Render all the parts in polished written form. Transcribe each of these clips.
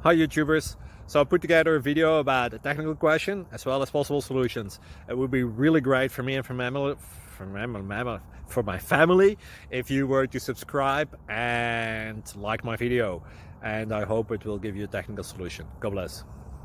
Hi YouTubers! So I put together a video about a technical question as well as possible solutions. It would be really great for me and for my family if you were to subscribe and like my video, and I hope it will give you a technical solution. God bless.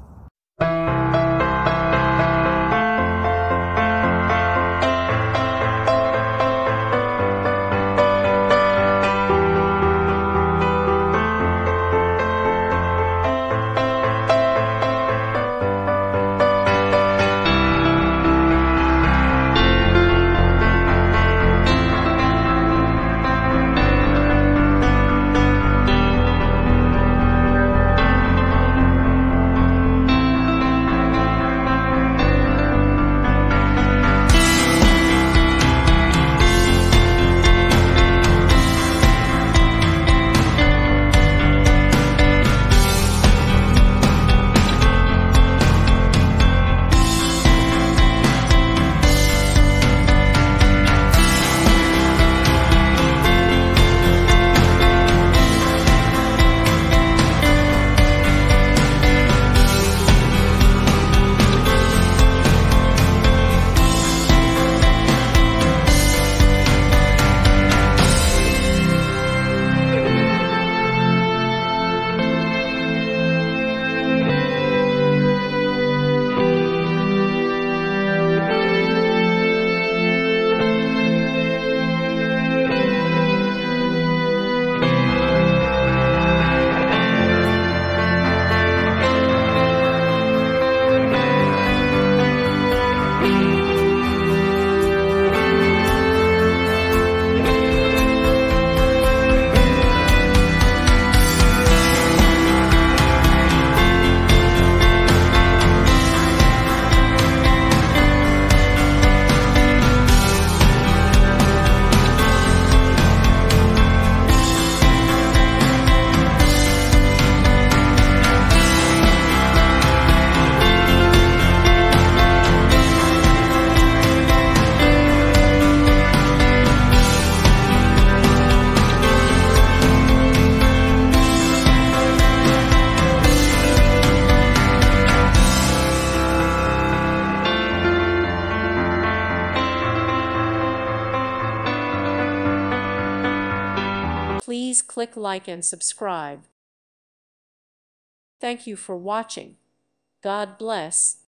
Please click like and subscribe. Thank you for watching. God bless.